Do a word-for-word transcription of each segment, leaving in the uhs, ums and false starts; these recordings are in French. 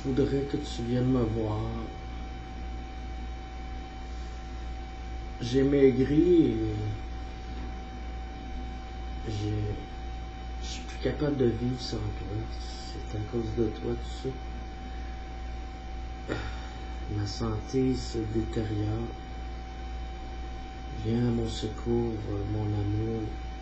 voudrais que tu viennes me voir. J'ai maigri et j'ai... je suis plus capable de vivre sans toi. C'est à cause de toi tout ça. Ma santé se détériore. Viens à mon secours, mon amour.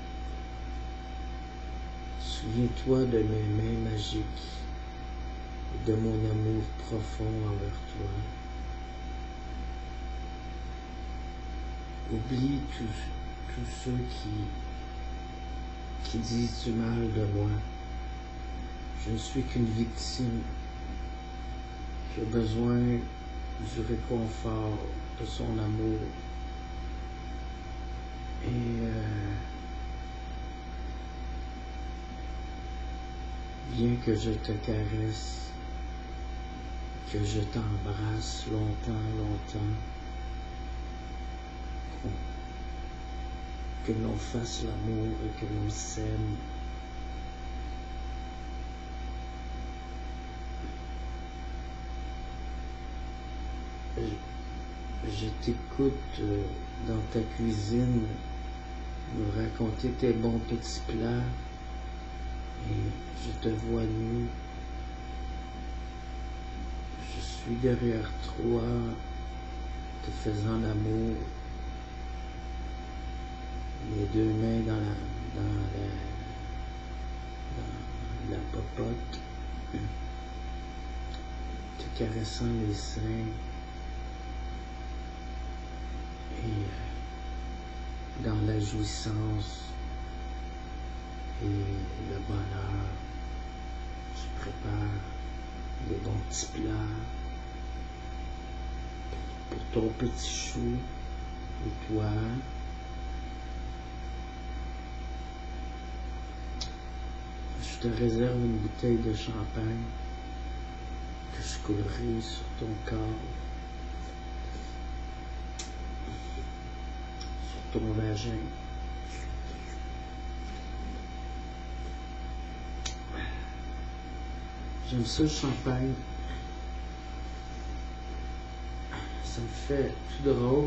Souviens-toi de mes mains magiques et de mon amour profond envers toi. Oublie tous ceux qui, qui disent du mal de moi. Je ne suis qu'une victime qui a besoin du réconfort de son amour. Et euh, viens que je te caresse, que je t'embrasse longtemps, longtemps, que l'on fasse l'amour et que l'on s'aime. Je, je t'écoute dans ta cuisine me raconter tes bons petits plats et je te vois nu. Je suis derrière toi, te faisant l'amour, les deux mains dans la, dans la, dans la popote, te caressant les seins et dans la jouissance et le bonheur. Je prépare des bons petits plats pour ton petit chou et toi. Je te réserve une bouteille de champagne que je coulerai sur ton corps, sur ton vagin. J'aime ça le champagne. Ça me fait tout drôle.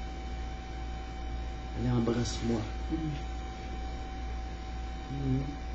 Allez, embrasse-moi. Mmh. Mmh.